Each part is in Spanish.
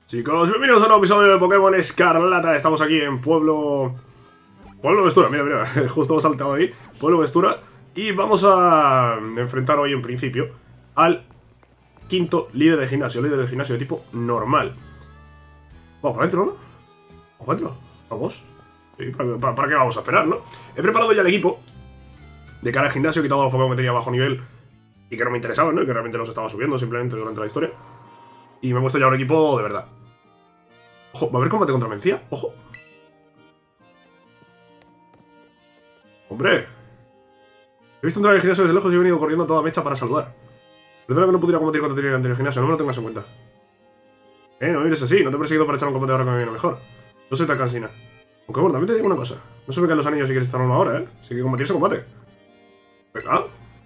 Chicos, bienvenidos a un nuevo episodio de Pokémon Escarlata. Estamos aquí en Pueblo Vestura, mira, justo hemos saltado ahí. Pueblo Vestura. Y vamos a enfrentar hoy en principio al quinto líder de gimnasio de tipo normal. Vamos para adentro, ¿no? Vamos para adentro, vamos. Sí, ¿para qué vamos a esperar, no? He preparado ya el equipo de cara al gimnasio, he quitado los Pokémon que tenía bajo nivel y que no me interesaban, ¿no? Y que realmente los estaba subiendo simplemente durante la historia. Y me he puesto ya un equipo de verdad. Ojo, ¿va a haber combate contra Mencía? Ojo. Hombre. He visto entrar en el gimnasio desde lejos y he venido corriendo a toda mecha para saludar. Perdona que no pudiera combatir contra ti ante el gimnasio, no me lo tengas en cuenta. No me mires así, no te he perseguido para echar un combate ahora que me viene mejor. No soy tan cansina. Aunque bueno, también te digo una cosa. No se me caen los anillos si quieres estar uno ahora, ¿eh? Si hay que combatir, se combate. Venga.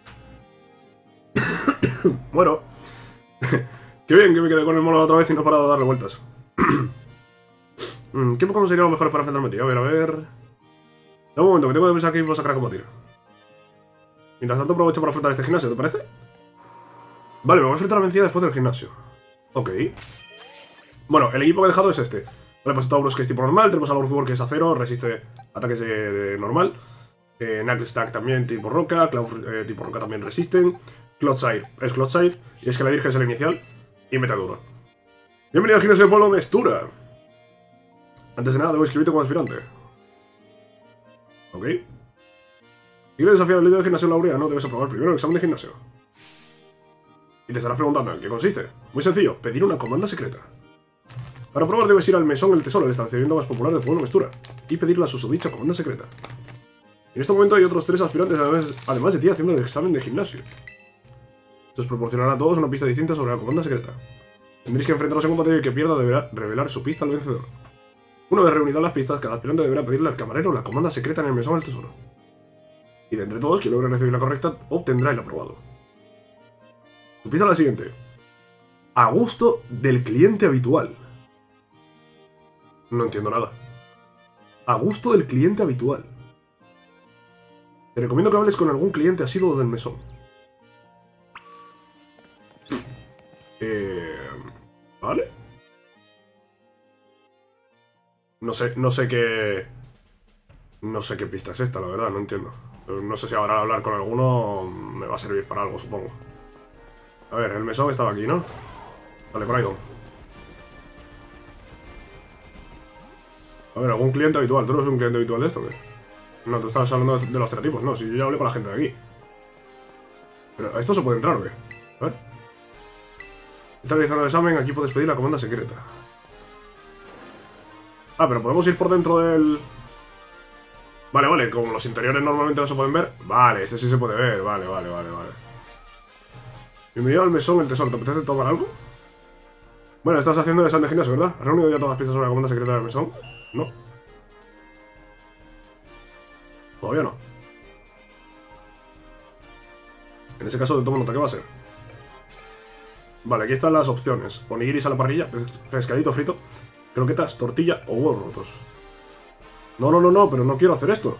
Bueno. Qué bien que me quedé con el mono otra vez y no he parado de darle vueltas. ¿Qué Pokémon sería lo mejor para enfrentarme a ti? A ver. Un momento, que tengo que pensar que puedo sacar a combatir. Mientras tanto aprovecho para afrontar este gimnasio, ¿te parece? Vale, me voy a enfrentar a la Mencía después del gimnasio. Ok. Bueno, el equipo que he dejado es este. Vale, pues Tauros, que es tipo normal. Tenemos a Lord que es acero, resiste ataques de normal. Knucklestack también tipo roca. Cloud tipo roca también resisten. Clodsire es Clodsire. Y es que la Virgen es el inicial. Y meta duro. Bienvenido al gimnasio de Pueblo Vestura. Antes de nada, debo inscribirte como aspirante. Ok. Si quieres desafiar al líder de gimnasio Laurea, no debes aprobar primero el examen de gimnasio. Y te estarás preguntando en qué consiste. Muy sencillo, pedir una comanda secreta. Para probar debes ir al Mesón el Tesoro, el establecimiento más popular de Pueblo Vestura, y pedir la susodicha comanda secreta. En este momento hay otros 3 aspirantes además de ti haciendo el examen de gimnasio. Se os proporcionará a todos una pista distinta sobre la comanda secreta. Tendréis que enfrentaros en combate y el que pierda deberá revelar su pista al vencedor. Una vez reunidas las pistas, cada aspirante deberá pedirle al camarero la comanda secreta en el Mesón del Tesoro. Y de entre todos, quien logre recibir la correcta, obtendrá el aprobado. Tu pista es la siguiente. A gusto del cliente habitual. No entiendo nada. A gusto del cliente habitual. Te recomiendo que hables con algún cliente asiduo del mesón. ¿Vale? No sé qué... No sé qué pista es esta, la verdad, no entiendo. No sé si ahora hablar con alguno me va a servir para algo, supongo. A ver, el mesón estaba aquí, ¿no? Vale, por ahí no. A ver, algún cliente habitual. ¿Tú no eres un cliente habitual de esto o qué? No, tú estabas hablando de los estereotipos. No, si yo ya hablé con la gente de aquí. Pero, ¿a esto se puede entrar o qué? A ver. Está realizando el examen, aquí puedes pedir la comanda secreta. Ah, pero podemos ir por dentro del... Vale, como los interiores normalmente no se pueden ver. Vale, este sí se puede ver, vale. Bienvenido al Mesón el Tesoro, ¿te apetece tomar algo? Bueno, estás haciendo el examen de gimnasio, ¿verdad? ¿Has reunido ya todas las pistas sobre la comanda secreta del Mesón? No. Todavía no. En ese caso te tomo nota, ¿qué va a ser? Vale, aquí están las opciones. Onigiris a la parrilla, pescadito frito, croquetas, tortilla o huevos rotos. No, pero no quiero hacer esto.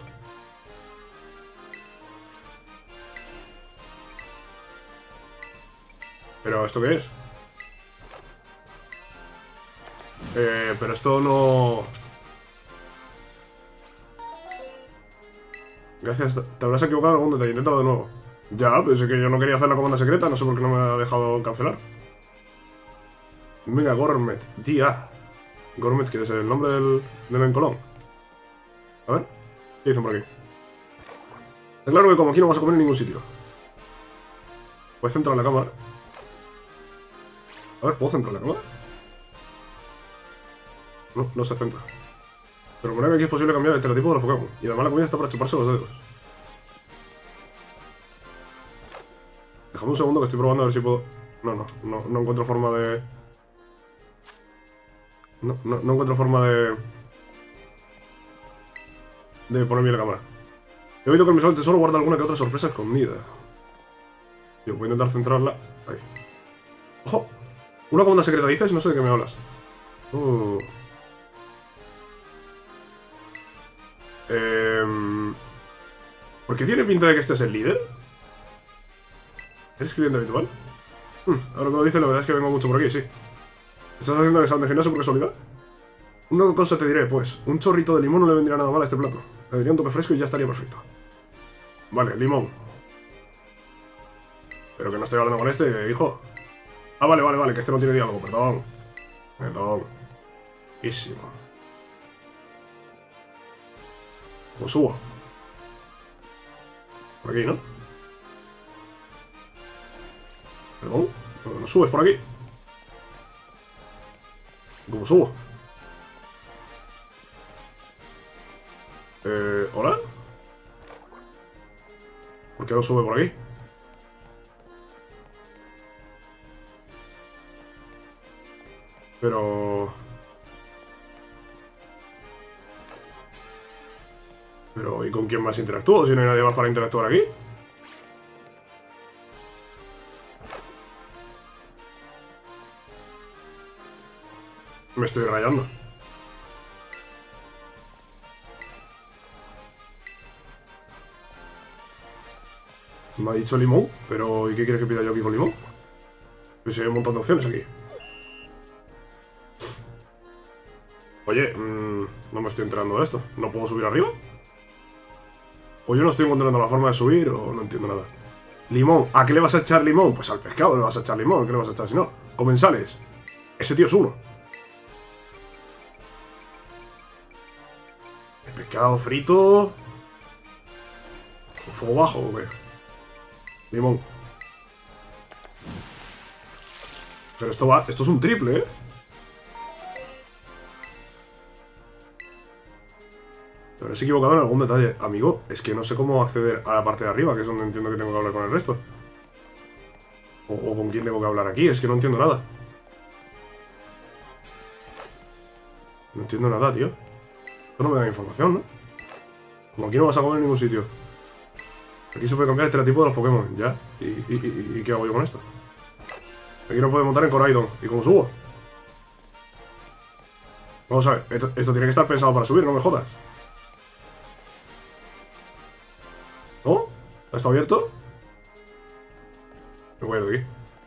¿Pero esto qué es? Pero esto no... Gracias, te habrás equivocado en algún detalle, inténtalo de nuevo. Ya, pero es que yo no quería hacer la comanda secreta, no sé por qué no me ha dejado cancelar. Venga, Gourmet, tía. Gourmet, ¿quieres el nombre del Mencolón? A ver, ¿qué dicen por aquí? Está claro que como aquí no vas a comer en ningún sitio. ¿Puedes centrar la cámara? A ver, ¿puedo centrar la cámara? No se centra. Pero por aquí es posible cambiar el estereotipo de los Pokémon. Y además la comida está para chuparse los dedos. Déjame un segundo que estoy probando a ver si puedo... No encuentro forma de... No encuentro forma de poner bien la cámara. He oído que el Mesón del Tesoro guarda alguna que otra sorpresa escondida. Yo voy a intentar centrarla. Ahí. ¡Ojo! ¿Una comanda secreta dices? No sé de qué me hablas. ¿Por qué tiene pinta de que este es el líder? ¿Eres cliente habitual? Ahora que lo dice, la verdad es que vengo mucho por aquí, sí. ¿Estás haciendo el examen de gimnasio por casualidad? Una cosa te diré, pues. Un chorrito de limón no le vendría nada mal a este plato. Le daría un toque fresco y ya estaría perfecto. Vale, limón. Pero que no estoy hablando con este, hijo. Ah, vale, que este no tiene diálogo, perdón. Perdón. Buenísimo. Pues subo. Por aquí, ¿no? Perdón. No subes por aquí. ¿Cómo subo? ¿Hola? ¿Por qué no sube por aquí? Pero... ¿y con quién más interactúo? Si no hay nadie más para interactuar aquí. Me estoy rayando. Me ha dicho limón, pero ¿y qué quieres que pida yo aquí con limón? Pues hay un montón de opciones aquí. Oye, no me estoy enterando de esto. ¿No puedo subir arriba? O yo no estoy encontrando la forma de subir, o no entiendo nada. Limón. ¿A qué le vas a echar limón? Pues al pescado le vas a echar limón. ¿Qué le vas a echar si no? Comensales. Ese tío es uno. El pescado frito. ¿Con fuego bajo o qué? Limón. Pero esto es un triple, ¿eh? Te habrás equivocado en algún detalle. Amigo, es que no sé cómo acceder a la parte de arriba, que es donde entiendo que tengo que hablar con el resto. O con quién tengo que hablar aquí, es que no entiendo nada. No entiendo nada, tío. Esto no me da información, ¿no? Como aquí no vas a comer en ningún sitio. Aquí se puede cambiar el estereotipo de los Pokémon, ya. ¿Y qué hago yo con esto? Aquí no puedo montar en Coraidon. ¿Y cómo subo? Vamos a ver, esto tiene que estar pensado para subir, no me jodas. ¿No? ¿Está abierto? Me voy a ir de aquí.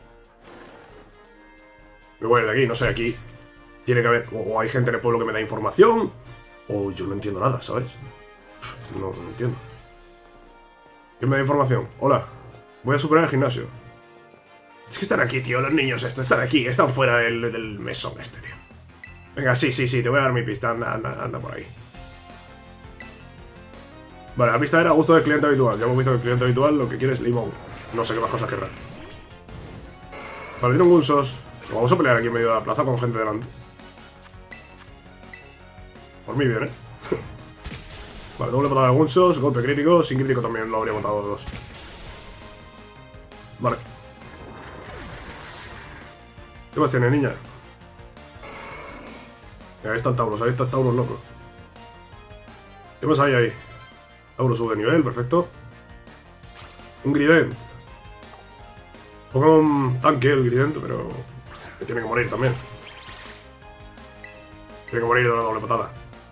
Me voy a ir de aquí, no sé, aquí tiene que haber... O hay gente en el pueblo que me da información, o yo no entiendo nada, ¿sabes? No entiendo. ¿Quién me da información? Hola. Voy a superar el gimnasio. Es que están aquí, tío, los niños estos están aquí, están fuera del mesón este, tío. Venga, sí, te voy a dar mi pista, anda por ahí. Vale, la pista era gusto del cliente habitual. Ya hemos visto que el cliente habitual lo que quiere es limón. No sé qué más cosas querrá. Vale, tiene un Gunsos. Vamos a pelear aquí en medio de la plaza con gente delante. Por mí bien, ¿eh? Vale, doble patada de Gunsos, golpe crítico. Sin crítico también lo habría matado a dos. Vale. ¿Qué más tiene, niña? Ahí está el Tauros loco. ¿Qué más hay ahí? Tauros sube de nivel, perfecto. Un Grident. Pokémon tanque el Grident, pero que tiene que morir también. Tiene que morir de una doble patada.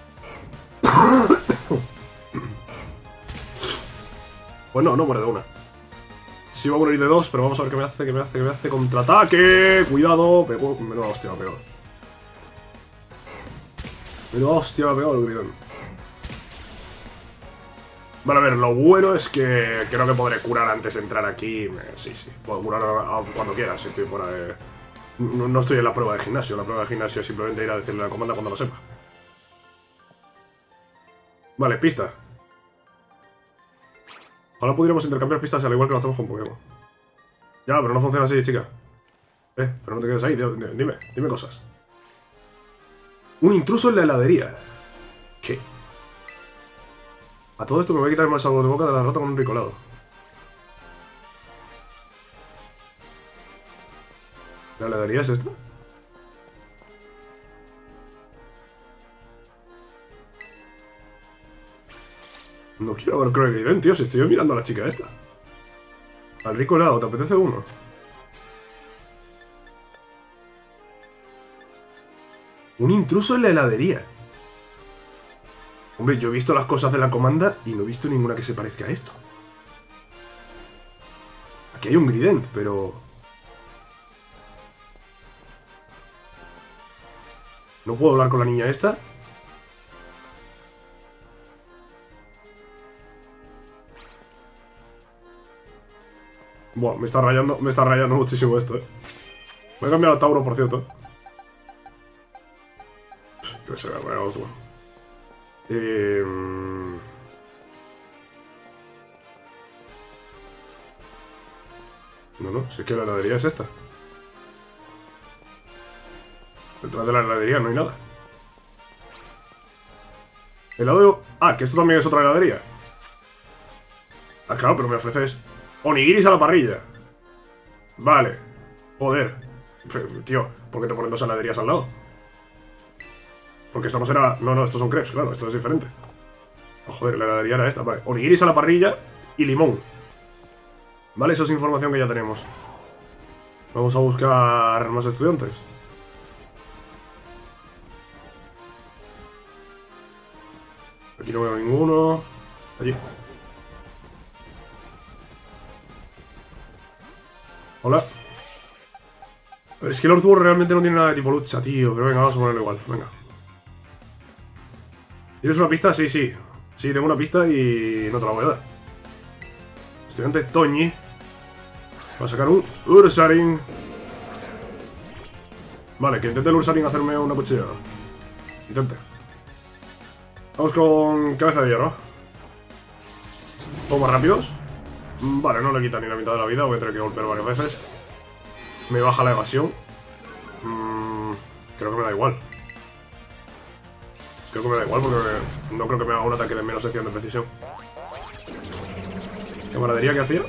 Pues no muere de una. Sí va a morir de dos, pero vamos a ver qué me hace. ¡Contraataque! ¡Cuidado! Pegó. Menuda hostia me pegó. Menuda hostia me pegó el Grident. Vale, a ver, lo bueno es que creo que podré curar antes de entrar aquí. Sí, puedo curar cuando quiera, si estoy fuera de... No estoy en la prueba de gimnasio. La prueba de gimnasio es simplemente ir a decirle a la comanda cuando lo sepa. Vale, pista. Ojalá pudiéramos intercambiar pistas al igual que lo hacemos con Pokémon. Ya, pero no funciona así, chica. Pero no te quedes ahí, dime cosas. Un intruso en la heladería. ¿Qué? A todo esto me voy a quitar el mal sabor de boca de la rata con un ricolado. ¿La heladería es esta? No quiero ver Croagrident, tío, si estoy mirando a la chica esta. Al ricolado, ¿te apetece uno? Un intruso en la heladería. Hombre, yo he visto las cosas de la comanda y no he visto ninguna que se parezca a esto. Aquí hay un Grident, pero... No puedo hablar con la niña esta. Buah, me está rayando muchísimo esto, Me he cambiado a Tauro, por cierto. Que se vea otro. No, si es que la heladería es esta. Detrás de la heladería no hay nada. Helado... Ah, que esto también es otra heladería. Ah, claro, pero me ofreces onigiris a la parrilla. Vale. Joder. Tío, ¿por qué te ponen dos heladerías al lado? Porque esto no será... No, estos son crepes, claro, esto es diferente. Oh, joder, la heladería era esta. Vale, onigiris a la parrilla y limón. Vale, eso es información que ya tenemos. Vamos a buscar más estudiantes. Aquí no veo ninguno. Allí. Hola. A ver, es que el Earthworm realmente no tiene nada de tipo lucha, tío. Pero venga, vamos a ponerlo igual. Venga. ¿Tienes una pista? Sí. Sí, tengo una pista y no te la voy a dar. Estudiante Toñi. Va a sacar un Ursaring. Vale, que intente el Ursaring hacerme una cuchillada. Intente. Vamos con cabeza de hierro. Un poco más rápidos. Vale, no le quita ni la mitad de la vida. Voy a tener que golpear varias veces. Me baja la evasión. Creo que me da igual. Creo que me da igual porque no creo que me haga un ataque de menos sección de precisión. Camaradería que hacía.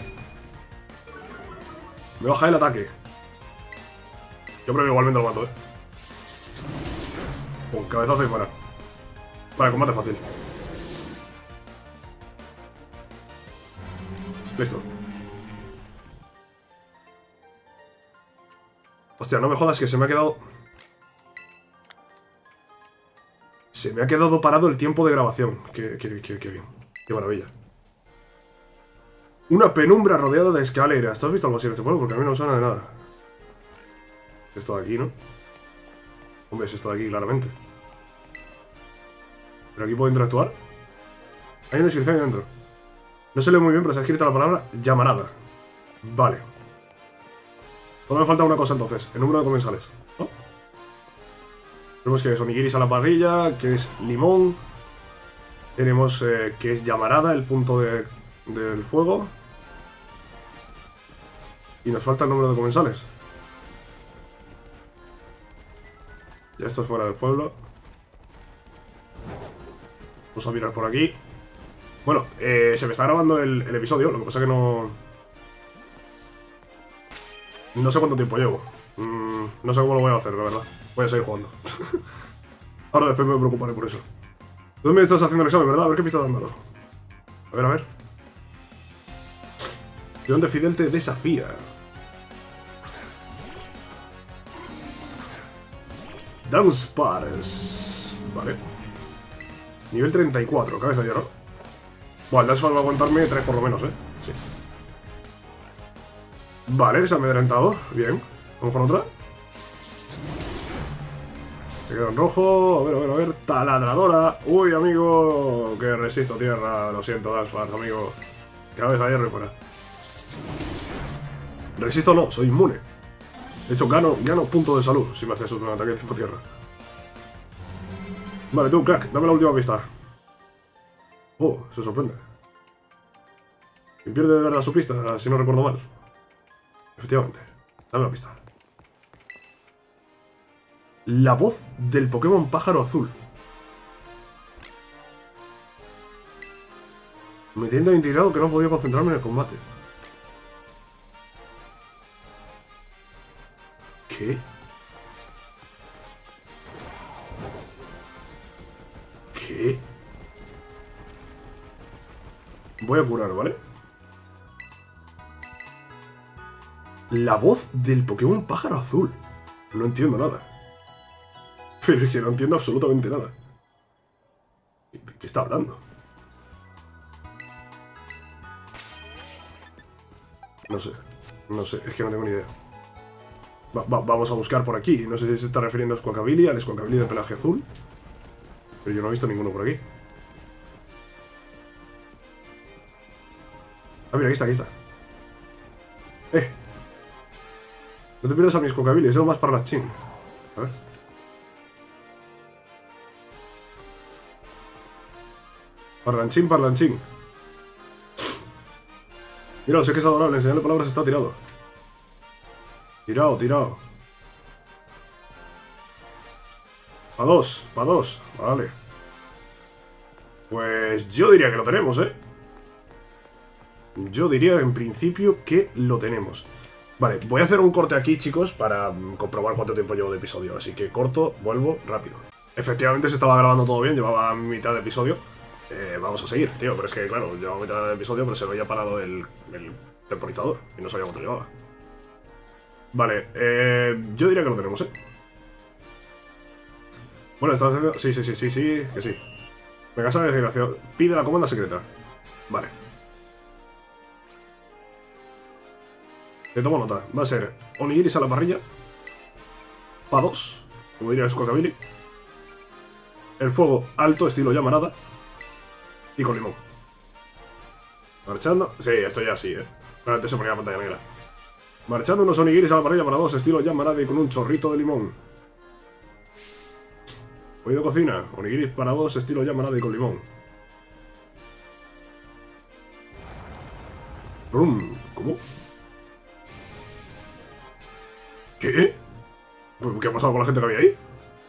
Me baja el ataque. Yo creo que igualmente lo mato, Con cabezazo y fuera. Vale, combate fácil. Listo. Hostia, no me jodas que se me ha quedado... Se me ha quedado parado el tiempo de grabación. Qué bien. Qué maravilla. Una penumbra rodeada de escaleras. ¿Tú has visto algo así en este pueblo? Porque a mí no me suena de nada. Esto de aquí, ¿no? Hombre, es esto de aquí, claramente. ¿Pero aquí puedo interactuar? Hay una inscripción ahí dentro. No se lee muy bien, pero se ha escrito la palabra llamarada. Vale. Solo me falta una cosa entonces. El número de comensales, ¿no? Tenemos que es onigiris a la parrilla, que es limón. Tenemos que es llamarada, el punto del fuego. Y nos falta el número de comensales. Ya esto es fuera del pueblo. Vamos a mirar por aquí. Bueno, se me está grabando el episodio. Lo que pasa que no... No sé cuánto tiempo llevo. No sé cómo lo voy a hacer, la verdad. Voy a seguir jugando. Ahora después me preocuparé por eso. Tú me estás haciendo el examen, ¿verdad? A ver qué pista te han dado. A ver. ¿De dónde Fidel te desafía? Dance Pares. Vale. Nivel 34, cabeza de hierro. Bueno, el Dance Pares va a aguantarme 3 por lo menos, Sí. Vale, se ha amedrentado. Bien. Vamos con otra. Se queda en rojo. A ver. Taladradora. Uy, amigo. Que resisto tierra. Lo siento, Dance Pares, amigo. Cabeza de hierro y fuera. Resisto no, soy inmune. De hecho, gano punto de salud si me haces un ataque de tipo tierra. Vale, tú, crack, dame la última pista. Oh, se sorprende. ¿Quién pierde de verdad su pista, si no recuerdo mal? Efectivamente. Dame la pista. La voz del Pokémon pájaro azul. Me tiene tan intrigado que no he podido concentrarme en el combate. ¿Qué? ¿Qué? Voy a curar, ¿vale? La voz del Pokémon pájaro azul. No entiendo nada. Pero es que no entiendo absolutamente nada. ¿De qué está hablando? No sé, es que no tengo ni idea. Vamos a buscar por aquí. No sé si se está refiriendo a Squawkabilly, al Squawkabilly de pelaje azul. Pero yo no he visto ninguno por aquí. Ah, mira, aquí está, aquí está. No te pierdas a mis Squawkabilly, es lo más parlachín. A ver. Parlanchín, parlanchín. Mira, sé que es adorable, enseñarle palabras está tirado. Tirado, tirado. Pa' dos, vale. Pues yo diría que lo tenemos, ¿eh? Yo diría en principio que lo tenemos. Vale, voy a hacer un corte aquí, chicos, para comprobar cuánto tiempo llevo de episodio. Así que corto, vuelvo, rápido. Efectivamente se estaba grabando todo bien, llevaba mitad de episodio. Vamos a seguir, tío, pero es que, claro, llevaba mitad de episodio, pero se había parado el temporizador y no sabía cuánto llevaba. Vale, yo diría que lo tenemos, ¿eh? Bueno, está haciendo... Sí, que sí. Venga, esa desgraciado. Pide la comanda secreta. Vale. Te tomo nota. Va a ser onigiris a la parrilla. Pa' dos, como diría Squawkabilly. El fuego alto, estilo llamarada. Y con limón. Marchando. Sí, esto ya sí, Antes se ponía la pantalla negra. Marchando unos onigiris a la parrilla para dos, estilo llamarada y con un chorrito de limón. Oído cocina. Onigiris para dos, estilo llamarada y con limón. ¿Cómo? ¿Qué? ¿Qué ha pasado con la gente que había ahí?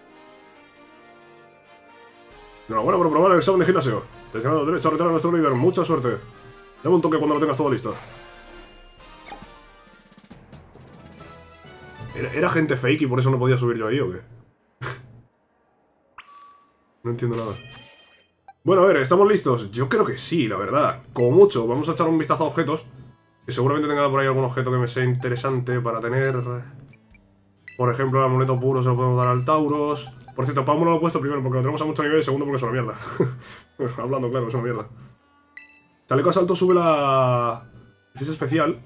Enhorabuena por probar el examen de gimnasio. Te has ganado derecho a retar a nuestro líder. Mucha suerte. Dame un toque cuando lo tengas todo listo. ¿Era gente fake y por eso no podía subir yo ahí o qué? No entiendo nada. Bueno, a ver, ¿estamos listos? Yo creo que sí, la verdad. Como mucho, vamos a echar un vistazo a objetos. Que seguramente tenga por ahí algún objeto que me sea interesante para tener. Por ejemplo, el amuleto puro se lo podemos dar al Tauros. Por cierto, Pau no lo he puesto primero porque lo tenemos a mucho nivel y segundo porque es una mierda. Hablando claro, es una mierda. Chaleco asalto sube la defensa especial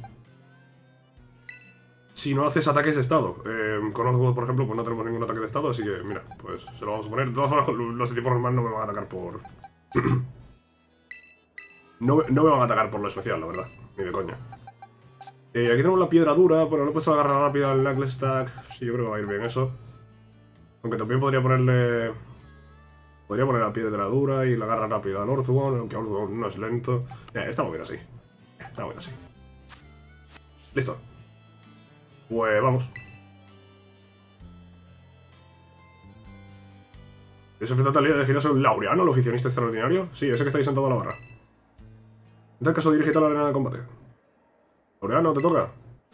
si no haces ataques de estado. Con Oswald, por ejemplo, pues no tenemos ningún ataque de estado, así que, mira, pues se lo vamos a poner. De todas formas, los de tipo normal no me van a atacar por... no me van a atacar por lo especial, la verdad. Ni de coña. Aquí tenemos la piedra dura. Bueno, le he puesto la garra rápida al Knuckle Stack. Sí, yo creo que va a ir bien eso. Aunque también podría ponerle... Podría poner la piedra dura y la garra rápida al Orthwon, aunque Orthwon no es lento. Estamos bien así. Estamos bien así. Listo. Pues vamos. ¿Ese enfrentante al líder de gimnasio Laureano, el oficionista extraordinario? Sí, ese que está ahí sentado a la barra. En tal caso, dirígete a la arena de combate. Laureano, te toca.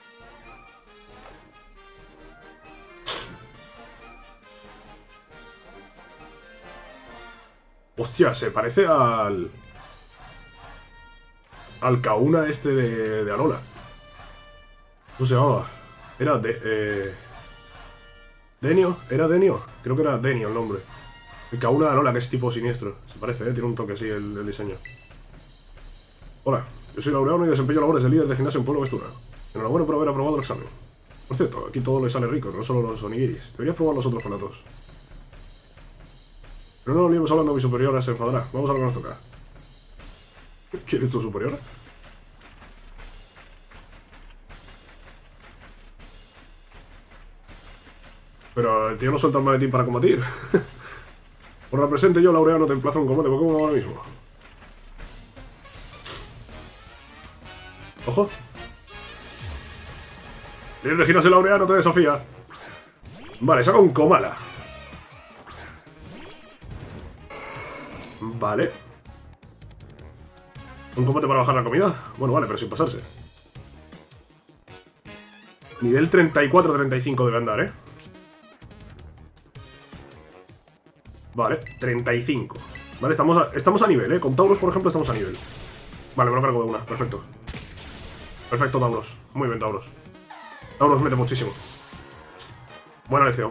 Hostia, se parece al Kauna este de Alola. ¿Cómo se llamaba? Era Denio, ¿era Denio? Creo que era Denio el nombre. El Kauna de Alola, que es tipo siniestro. Se parece, tiene un toque así el diseño. Hola, yo soy Laureano y desempeño labores de líder de gimnasio en Pueblo Vestura. Enhorabuena por haber aprobado el examen. Por cierto, aquí todo le sale rico, no solo los onigiris. Deberías probar los otros platos. Pero no olvidemos hablando, mi superiora se enfadará. Vamos a lo que nos toca. ¿Quién es tu superiora? Pero el tío no suelta el maletín para combatir. Por la presente yo, Laureano, te emplazo a un combate Pokémon ahora mismo. ¡Ojo! Líder de gimnasio Laureano te desafía. Vale, saca un Komala. Vale. ¿Un combate para bajar la comida? Bueno, vale, pero sin pasarse. Nivel 34-35 debe andar, Vale, 35. Vale, estamos a nivel, Con Tauros, por ejemplo, estamos a nivel. Vale, me lo cargo de una, perfecto. Perfecto, Tauros. Muy bien, Tauros. Tauros mete muchísimo. Buena lección.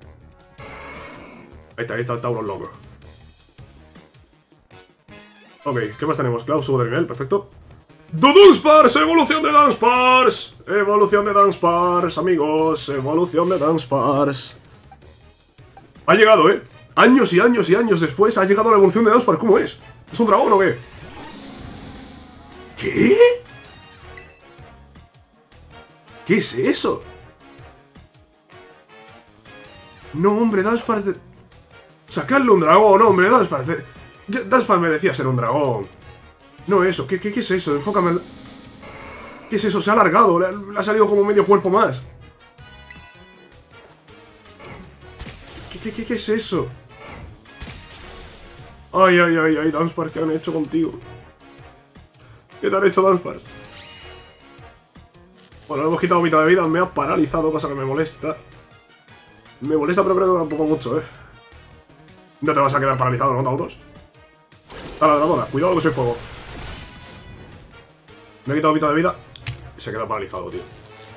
Ahí está el Tauros loco. Ok, ¿qué más tenemos? Cloud sube de nivel, perfecto. ¡Dudunsparce! ¡Evolución de Dunsparce! ¡Evolución de Dunsparce, amigos! ¡Evolución de Dunsparce! Ha llegado, ¿eh? Años y años y años después ha llegado la evolución de Dunsparce. ¿Cómo es? ¿Es un dragón o qué? ¿Qué? ¿Qué es eso? No, hombre, Dunsparce... Sacarle un dragón, hombre, Dunsparce... Dunsparce merecía ser un dragón. No eso, ¿qué es eso? Enfócame... ¿Qué es eso? Se ha alargado, le ha salido como medio cuerpo más. ¿Qué es eso? Ay, Dunsparce, ¿qué han hecho contigo? ¿Qué te han hecho, Dunsparce? Bueno, le hemos quitado mitad de vida, me ha paralizado, cosa que me molesta. Me molesta, pero creo que tampoco mucho, ¿eh? No te vas a quedar paralizado, ¿no, Tauros? Taladradora, cuidado que soy fuego. Me he quitado mitad de vida y se queda paralizado, tío.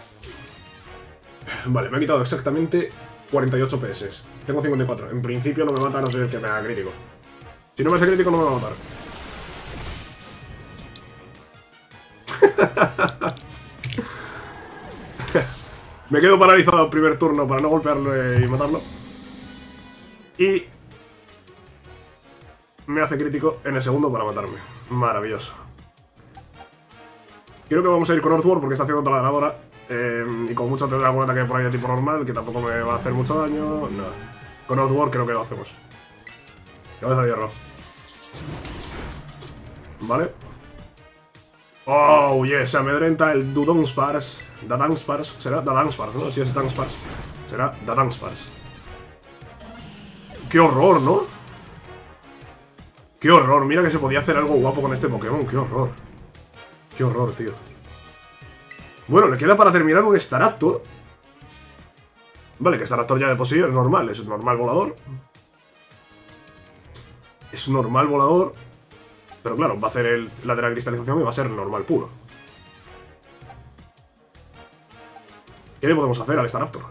Vale, me ha quitado exactamente 48 PS. Tengo 54. En principio no me mata, a no ser que me haga crítico. Si no me hace crítico no me va a matar. Me quedo paralizado el primer turno para no golpearlo y matarlo. Y me hace crítico en el segundo para matarme. Maravilloso. Creo que vamos a ir con Earthworm porque está haciendo taladradora. Y con mucho tendrá algún ataque por ahí de tipo normal, que tampoco me va a hacer mucho daño. No. Con Earthworm creo que lo hacemos. Cabeza de hierro. Vale. Oh, yes, se amedrenta el Dudunsparce. Dudunsparce. Será Dudunsparce, ¿no? Si es Dudunsparce. Será Dudunsparce. ¡Qué horror!, ¿no? ¡Qué horror! Mira que se podía hacer algo guapo con este Pokémon. ¡Qué horror! ¡Qué horror, tío! Bueno, le queda para terminar un Staraptor. Vale, que Staraptor ya de por sí es normal. Es un normal volador. Es un normal volador. Pero claro, va a hacer el lateral cristalización y va a ser normal puro. ¿Qué le podemos hacer al Staraptor?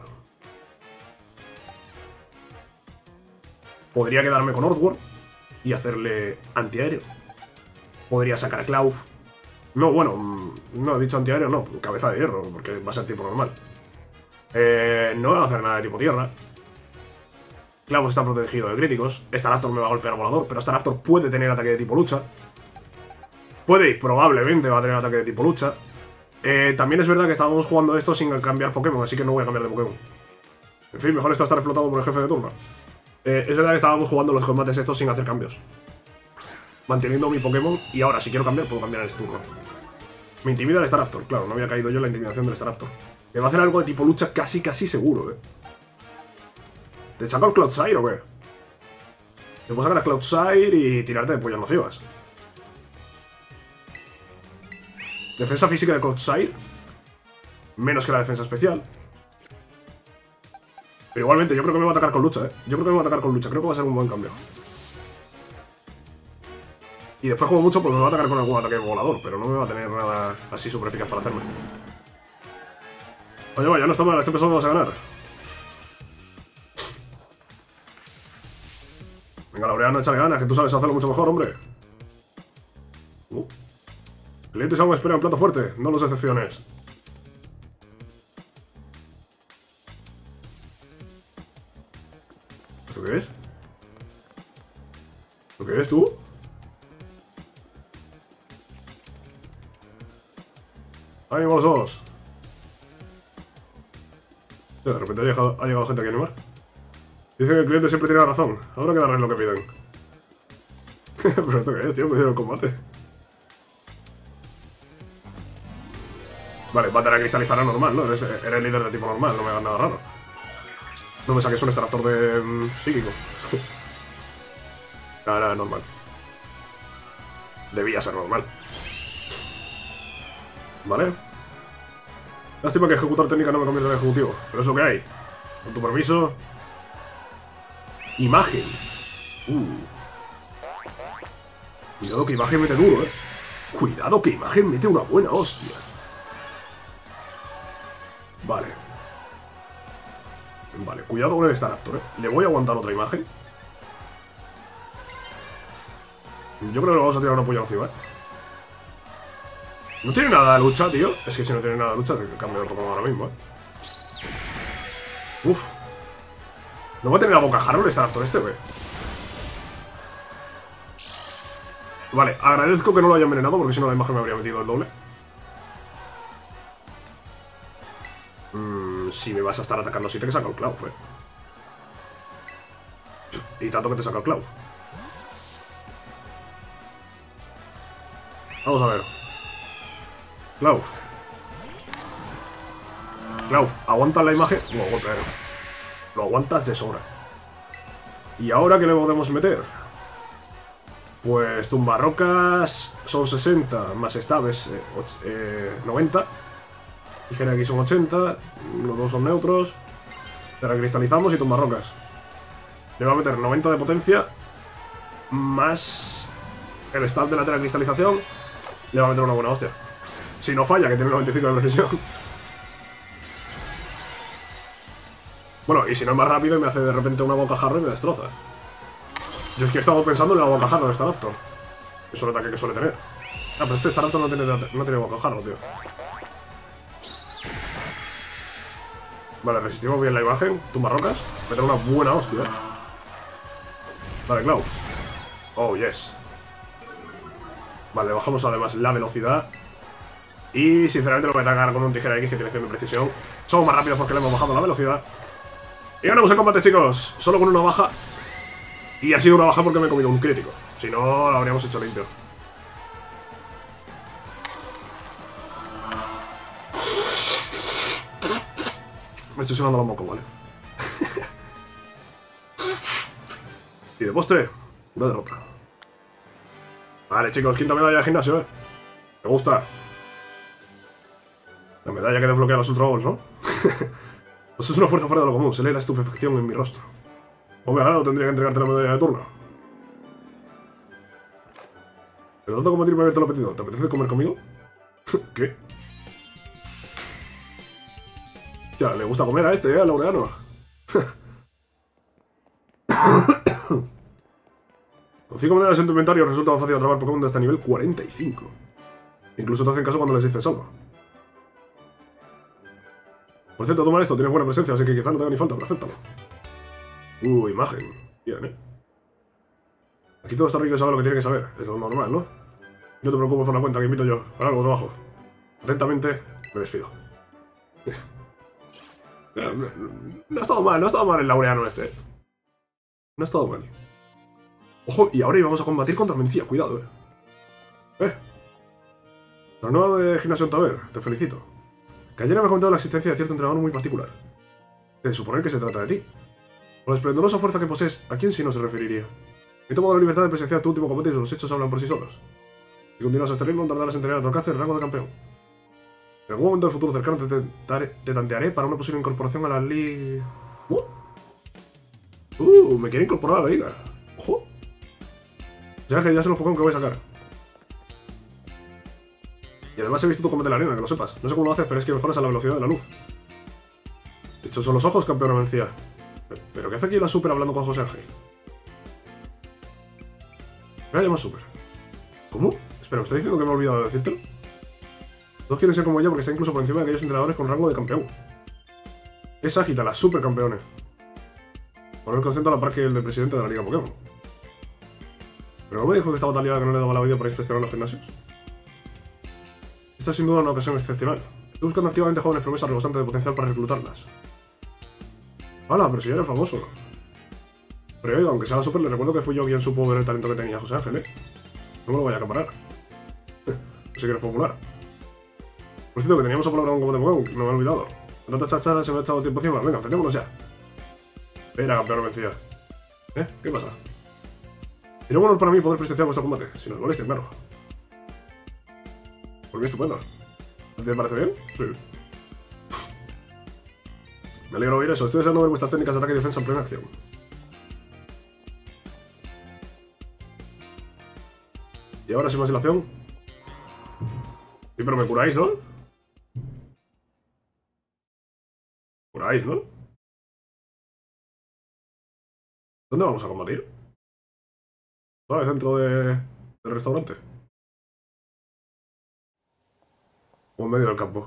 Podría quedarme con Earthworm y hacerle antiaéreo. Podría sacar a Clauf. No, bueno, no he dicho antiaéreo, no, cabeza de hierro, porque va a ser tipo normal. No va a hacer nada de tipo tierra. Clauf está protegido de críticos. Staraptor me va a golpear volador, pero Staraptor puede tener ataque de tipo lucha. Puede y probablemente va a tener ataque de tipo lucha. También es verdad que estábamos jugando esto sin cambiar Pokémon, así que no voy a cambiar de Pokémon. En fin, mejor esto estar explotado por el jefe de turno. Es verdad que estábamos jugando los combates estos sin hacer cambios. Manteniendo mi Pokémon, y ahora si quiero cambiar, puedo cambiar en este turno. Me intimida el Staraptor, claro, no había caído yo en la intimidación del Staraptor. Me va a hacer algo de tipo lucha casi seguro, ¿Te saco el Cloudsire o qué? Te puedo sacar a Cloudsire y tirarte de pollas nocivas. Defensa física de Cloudsire. Menos que la defensa especial. Pero igualmente, yo creo que me va a atacar con lucha, Yo creo que me va a atacar con lucha, creo que va a ser un buen cambio. Y después, como mucho, pues me va a atacar con algún ataque volador, pero no me va a tener nada así súper eficaz para hacerme. Oye, ya no está mal, este episodio vas a ganar. Venga, Laureano, échale ganas, que tú sabes hacerlo mucho mejor, hombre. Clientes aún esperan plato fuerte, no los excepciones. ¿Esto qué es? ¿Esto qué es, tú? ¡Ánimo los dos! De repente ha llegado gente aquí a animar. Dicen que el cliente siempre tiene razón. Habrá que darles lo que piden. ¿Pero esto qué es, tío? Me dieron el combate. Vale, va a tener que cristalizar normal, ¿no? Eres el líder de tipo normal, no me hagas nada raro. No me saques un extractor de psíquico. Nada, normal. Debía ser normal. Vale. Lástima que ejecutar técnica no me convierte en ejecutivo, pero es lo que hay. Con tu permiso. Imagen. Cuidado que imagen mete duro, Cuidado que imagen mete una buena hostia. Vale. Vale, cuidado con el Staraptor, Le voy a aguantar otra imagen. Yo creo que le vamos a tirar una polla encima, No tiene nada de lucha, tío. Es que si no tiene nada de lucha, te cambio de Pokémon ahora mismo, Uf. No va a tener la boca jarro el Staraptor este, güey. Vale, agradezco que no lo haya envenenado porque si no la imagen me habría metido el doble. Si me vas a estar atacando así te que saca el Claw, Y tanto que te saca el Claw. Vamos a ver. Claw. Claw, ¿aguantas la imagen? No, golpe aéreo. Lo aguantas de sobra. ¿Y ahora qué le podemos meter? Pues tumbarrocas son 60, más stabs 90. Tijera aquí son 80, los dos son neutros. Terracristalizamos y tumbarrocas. Le va a meter 90 de potencia, más el stab de la terracristalización. Le va a meter una buena hostia. Si no falla, que tiene 95 de precisión. Bueno, y si no es más rápido y me hace de repente una bocajarro y me destroza. Yo es que he estado pensando en la bocajarro de Staraptor. Es un ataque que suele tener. Ah, pero este Staraptor no tiene bocajarro, tío. Vale, resistimos bien la imagen. Tumbarrocas. Meter una buena hostia. Vale, Claw. Oh, yes. Vale, bajamos además la velocidad. Y sinceramente lo voy a atacar con un tijera X que tiene 100 de precisión. Somos más rápidos porque le hemos bajado la velocidad. Y ganamos el combate, chicos. Solo con una baja. Y ha sido una baja porque me he comido un crítico. Si no, lo habríamos hecho limpio. Me estoy sonando los mocos, ¿vale? Y de postre, una derrota. Vale, chicos, quinta medalla de gimnasio, Me gusta. La medalla que desbloquea los Ultra Balls, ¿no? Pues es una fuerza fuera de lo común. Se lee la estupefacción en mi rostro. O me ha ganado, tendría que entregarte la medalla de turno. Pero tanto combatir me haberte lo pedido. ¿Te apetece comer conmigo? ¿Qué? Ya, le gusta comer a este, al laureano. Con 5 medallas en tu inventario resulta más fácil atrapar Pokémon de hasta nivel 45. Incluso te hacen caso cuando les dices algo. Por cierto, toma esto, tienes buena presencia, así que quizá no te haga ni falta, pero acéptalo. Imagen. Bien, Aquí todo está rico y sabe lo que tiene que saber. Es lo normal, ¿no? No te preocupes por la cuenta que invito yo. Para algo trabajo. Atentamente, me despido. No ha estado mal el laureano este. No ha estado mal. Ojo, y ahora íbamos a combatir contra Mencía, cuidado, La nueva de Gimnasio Taber, te felicito. Cayena me ha comentado la existencia de cierto entrenador muy particular. De suponer que se trata de ti. Por la esplendorosa fuerza que posees, ¿a quién sí no se referiría? He tomado la libertad de presenciar tu último combate y los hechos hablan por sí solos. Si continúas a este ritmo, tardarás en tener a tu alcance el rango de campeón. En algún momento del futuro cercano te tantearé para una posible incorporación a la liga. Me quiere incorporar a la liga. Ojo. Ya sé los Pokémon que voy a sacar. Y además he visto tu combate en la arena, que lo sepas. No sé cómo lo haces, pero es que mejoras a la velocidad de la luz. De hecho, son los ojos, campeona Mencía. ¿Pero qué hace aquí la Super hablando con José Ángel? Me llama Super. ¿Cómo? Espera, ¿me está diciendo que me he olvidado de decírtelo? Todos quieren ser como ella porque está incluso por encima de aquellos entrenadores con rango de campeón. Es Agita, la super campeona. Poner consciente a la par que el del presidente de la Liga Pokémon. ¿Pero no me dijo que estaba tan liada que no le daba la vida para inspeccionar los gimnasios? Esta es sin duda una ocasión excepcional. Estoy buscando activamente jóvenes promesas rebosantes de potencial para reclutarlas. ¡Hala! Pero si ya era famoso. Pero oiga, aunque sea la super, le recuerdo que fui yo quien supo ver el talento que tenía José Ángel, No me lo vaya a acaparar. No sé que eres popular. Por cierto, que teníamos a palabra un combate Pokémon, que no me he olvidado. Con tanta chachara se me ha echado tiempo encima. Venga, enfrentémonos ya. Espera, campeón vencida. ¿Qué pasa? Sería bueno para mí poder presenciar vuestro combate, si nos moleste, claro. Por mí estupendo. ¿Te parece bien? Sí. Me alegro de oír eso. Estoy deseando ver vuestras técnicas de ataque y defensa en plena acción. Y ahora sin más dilación. Sí, pero me curáis, ¿no? Curáis, ¿no? ¿Dónde vamos a combatir? ¿Otra vez dentro del restaurante? O en medio del campo.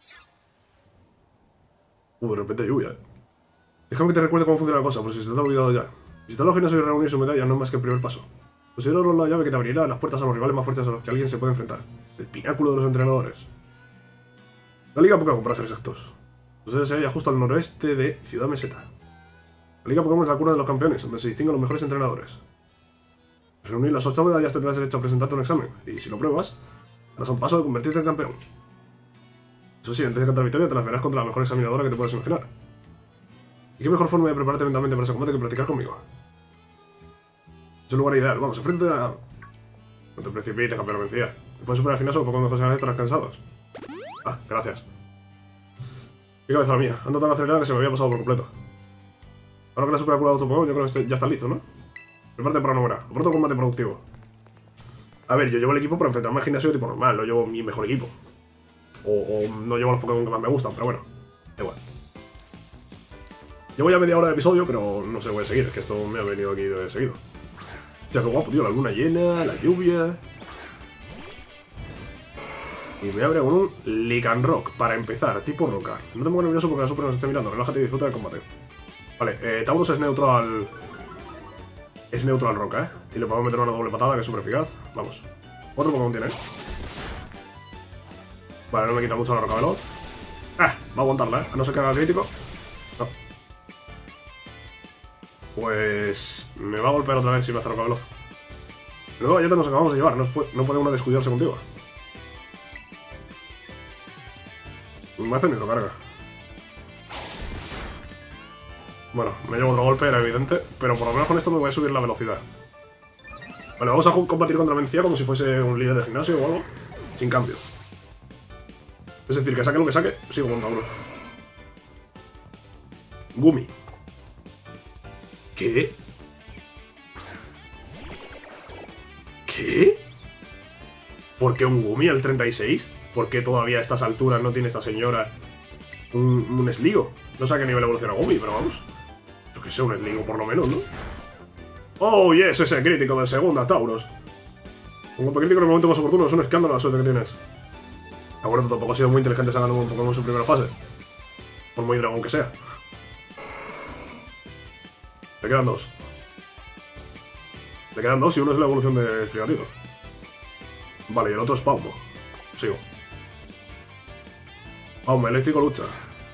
De repente lluvia, Déjame que te recuerde cómo funciona la cosa, por si se te ha olvidado ya. Visitar los gimnasios y reunir su medalla no es más que el primer paso. Considéralo la llave que te abrirá las puertas a los rivales más fuertes a los que alguien se puede enfrentar. El pináculo de los entrenadores. La Liga Pokémon, para ser exactos. Su sede se halla justo al noroeste de Ciudad Meseta. La Liga Pokémon es la cuna de los campeones, donde se distinguen los mejores entrenadores. Al reunir las 8 medallas tendrás derecho a presentarte un examen, y si lo pruebas, darás un paso de convertirte en campeón. Eso sí, antes de cantar victoria te las verás contra la mejor examinadora que te puedas imaginar. ¿Y qué mejor forma de prepararte mentalmente para ese combate que practicar conmigo? Es el lugar ideal, vamos, enfrente a... No te precipites, campeón, vencida. ¿Te puedes superar al gimnasio o poco mejor si estarás cansados? Ah, gracias. Qué cabeza la mía, ando tan acelerada que se me había pasado por completo. Ahora que la super curado tu Pokémon, yo creo que ya está listo, ¿no? Prepárate para una hora, o pronto combate productivo. A ver, yo llevo el equipo para enfrentarme al gimnasio de tipo normal, no llevo mi mejor equipo. O no llevo los Pokémon que más me gustan, pero bueno, da igual. Llevo ya media hora de episodio, pero no sé, voy a seguir, es que esto me ha venido aquí de seguido. Hostia, qué guapo, tío, la luna llena, la lluvia... Y me abre con un Lycanroc, para empezar, tipo roca. No te pongas nervioso porque la super nos esté mirando, relájate y disfruta del combate. Vale, Tauros es neutro al... Es neutro al roca, Y le podemos meter una doble patada que es súper eficaz. Vamos. Otro Pokémon tiene, Vale, no me quita mucho la roca veloz. Va a aguantarla, A no ser que haga crítico. No. Pues... Me va a golpear otra vez si me hace roca veloz. Luego ya te nos acabamos de llevar, no puede uno descuidarse contigo. Me hace ni carga. Bueno, me llevo otro golpe, era evidente, pero por lo menos con esto me voy a subir la velocidad. Vale, vamos a combatir contra Mencía como si fuese un líder de gimnasio o algo, sin cambio. Es decir, que saque lo que saque, sigo con Tauros. Gumi. ¿Qué? ¿Qué? ¿Por qué un Gumi al 36? ¿Por qué todavía a estas alturas no tiene esta señora un Sligo? No sé a qué nivel evoluciona Gumi, pero vamos. Yo que sé, un Sligo por lo menos, ¿no? ¡Oh, yes! Ese crítico de segunda, Tauros. Un golpe crítico en el momento más oportuno. Es un escándalo la suerte que tienes. De acuerdo, tampoco ha sido muy inteligente sacando un Pokémon en su primera fase. Por muy dragón que sea. Le quedan dos. Le quedan dos y uno es la evolución de Sprigatito. Vale, y el otro es Paumo. Sigo. Paumo, eléctrico lucha.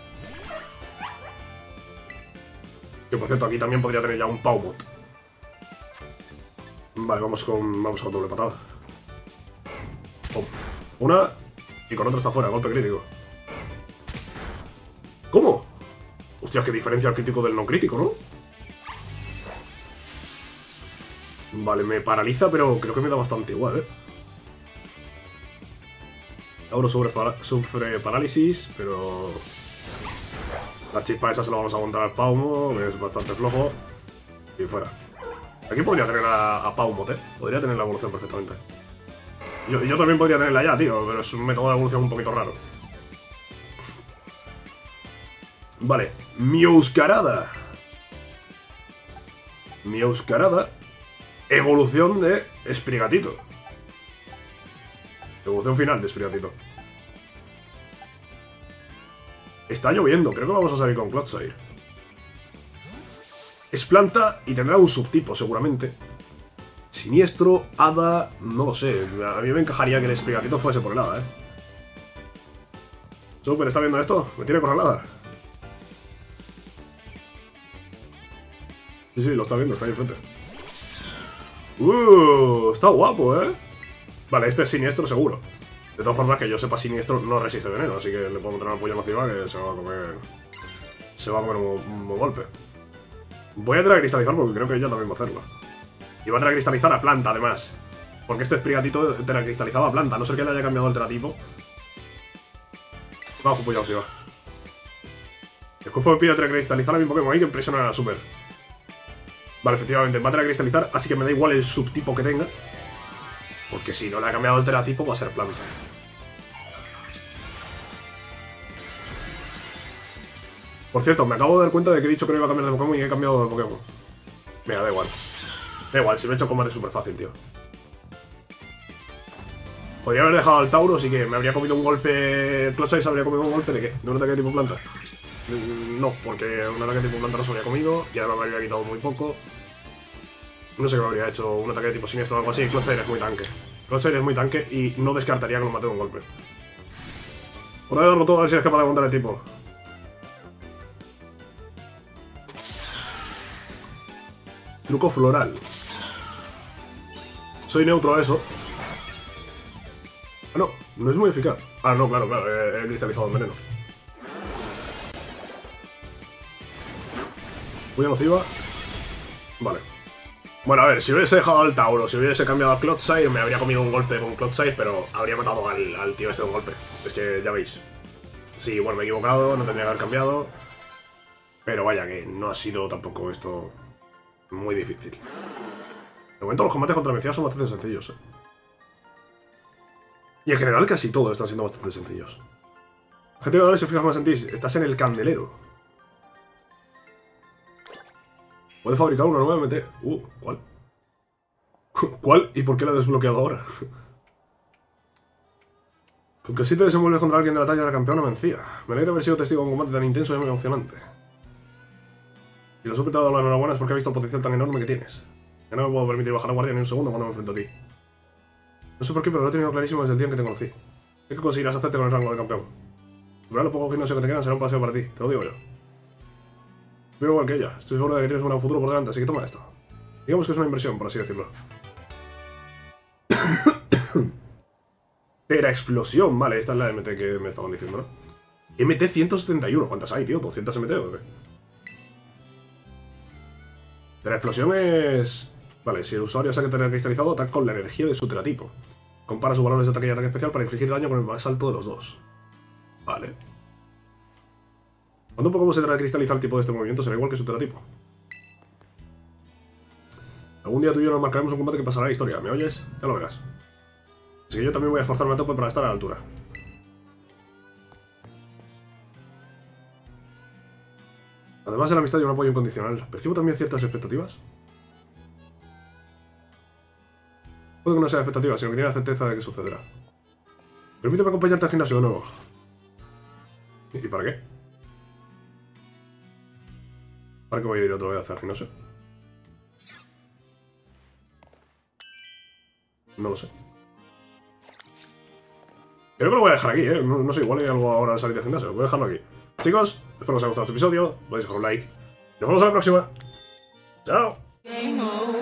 Que por cierto, aquí también podría tener ya un Paumot. Vale, vamos con doble patada. Pum. Una. Y con otra está fuera, golpe crítico. ¿Cómo? Hostias, qué diferencia el crítico del no crítico, ¿no? Vale, me paraliza, pero creo que me da bastante igual, Ahora sufre parálisis, pero... La chispa esa se la vamos a aguantar al Paumo, que es bastante flojo. Y fuera. Aquí podría tener a Paumot, Podría tener la evolución perfectamente. Yo también podría tenerla ya, tío, pero es un método de evolución un poquito raro. Vale, Miuscarada. Miuscarada. Evolución de Sprigatito. Evolución final de Sprigatito. Está lloviendo, creo que vamos a salir con Clodsire. Es planta y tendrá un subtipo, seguramente. Siniestro, hada... No lo sé, a mí me encajaría que el Sprigatito fuese por el hada, Super, ¿está viendo esto? Me tiene corralada. Sí, lo está viendo, está ahí enfrente. Está guapo, Vale, este es siniestro seguro. De todas formas, que yo sepa, siniestro no resiste veneno, así que le puedo meter una polla nociva que se va a comer... Se va a comer un buen golpe. Voy a telecristalizar porque creo que yo también va a hacerlo. Y va a telecristalizar a planta, además. Porque este Sprigatito telecristalizaba a planta, a no ser que le haya cambiado el teratipo. Vamos, pues ya os iba. El cuerpo me pide telecristalizar a mi Pokémon, hay que impresionar a la Super. Vale, efectivamente, va a telecristalizar, así que me da igual el subtipo que tenga. Porque si no le ha cambiado el teratipo, va a ser planta. Por cierto, me acabo de dar cuenta de que he dicho que no iba a cambiar de Pokémon y he cambiado de Pokémon. Mira, da igual. Da igual, si me he hecho combate súper fácil, tío. Podría haber dejado al Tauros y que me habría comido un golpe... Clotside se habría comido un golpe de qué? ¿De un ataque de tipo planta? No, porque un ataque de tipo planta no se habría comido y además me habría quitado muy poco. No sé qué me habría hecho, un ataque de tipo siniestro o algo así. Clotside es muy tanque. Clotside es muy tanque y no descartaría que lo mate de un golpe. Por ahí darlo todo a ver si es capaz de aguantar el tipo. Truco floral. Soy neutro a eso. Ah, no, no es muy eficaz. Ah, no, claro, he cristalizado el veneno. Muy nociva. Vale. Bueno, a ver, si hubiese dejado al Tauro, si hubiese cambiado a Clotside, me habría comido un golpe con Clotside, pero habría matado al tío este de un golpe. Es que ya veis. Sí, bueno, me he equivocado, no tendría que haber cambiado. Pero vaya que no ha sido tampoco esto muy difícil. De momento los combates contra Mecias son bastante sencillos, Y en general casi todos están siendo bastante sencillos. Objetivo de si fijas más en ti, estás en el candelero. Puedes fabricar una nueva MT. ¿Cuál? ¿Cuál? ¿Y por qué la he desbloqueado ahora? Con que si te desenvuelves contra alguien de la talla de la campeona vencía. Me alegra haber sido testigo de un combate tan intenso y emocionante. Y lo he superado la enhorabuena es porque he visto el potencial tan enorme que tienes. Ya no me puedo permitir bajar la guardia ni un segundo cuando me enfrento a ti. No sé por qué, pero lo he tenido clarísimo desde el día en que te conocí. ¿Qué conseguirás hacerte con el rango de campeón? Superar lo poco gimnasio que te quedan será un paseo para ti, te lo digo yo. Vivo igual que ella, estoy seguro de que tienes un gran futuro por delante, así que toma esto. Digamos que es una inversión, por así decirlo. Era explosión, vale, esta es la MT que me estaban diciendo, ¿no? MT 171, ¿cuántas hay, tío? ¿200 MT o qué? La explosión es... Vale, si el usuario saque tener cristalizado, ataca con la energía de su teratipo. Compara sus valores de ataque y ataque especial para infligir daño con el más alto de los dos. Vale. Cuando un Pokémon se cristaliza el tipo de este movimiento, será igual que su teratipo. Algún día tú y yo nos marcaremos un combate que pasará a la historia, ¿me oyes? Ya lo verás. Así que yo también voy a esforzarme a tope para estar a la altura. Además de la amistad y un apoyo incondicional, ¿percibo también ciertas expectativas? Puede que no sea expectativa, sino que tiene la certeza de que sucederá. Permíteme acompañarte al gimnasio de nuevo. ¿Y para qué? ¿Para qué voy a ir otra vez al gimnasio? No lo sé. Creo que lo voy a dejar aquí, ¿eh? No sé, igual hay algo ahora al salir del gimnasio. Voy a dejarlo aquí. Chicos, espero que os haya gustado este episodio. Podéis dejar un like. Nos vemos a la próxima. ¡Chao!